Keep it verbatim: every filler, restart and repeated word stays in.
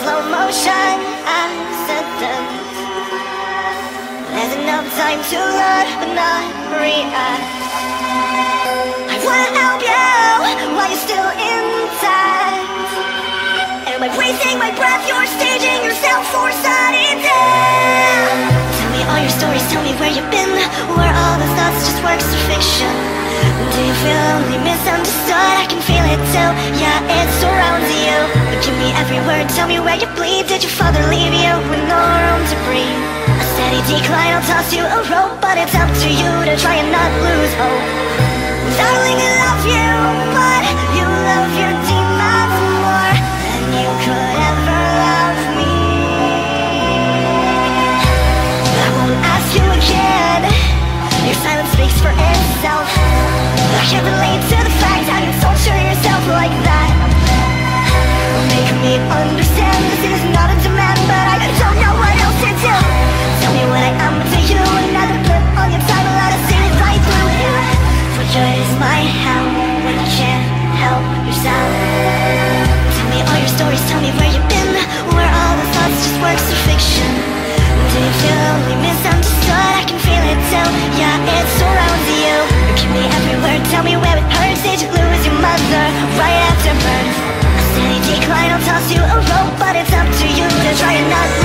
slow motion accident. There's enough time to learn but not react. I wanna help you while you're still intact. Am I wasting my breath? You're staging yourself for sudden death. Tell me all your stories, tell me where you've been. Were all those thoughts just works of fiction? Do you feel only misunderstood? I can feel it too, yeah, it surrounds you. But give me every word, tell me where you bleed. Did your father leave you with no room to breathe? A steady decline, I'll toss you a rope, but it's up to you to try and not lose hope. Darling, I love you, but you love your demons more than you could ever love me. I won't ask you again, your silence speaks for itself. I can't relate to the fact how you torture yourself like that. Make me understand this is not a demand, but I don't know what else to do. Tell me what I am to you, another blip on your time, I'll let us see it right through you. For joy is my hell when you can't help yourself. Tell me all your stories, tell me where you've been. Were all the thoughts just works of fiction? Do you feel only misunderstood? I can feel it too, yeah, it surrounds you. Give me every word, tell me where it hurts. Did you lose your mother right after birth? A steady decline, I'll toss you a rope, but it's up to you to try and not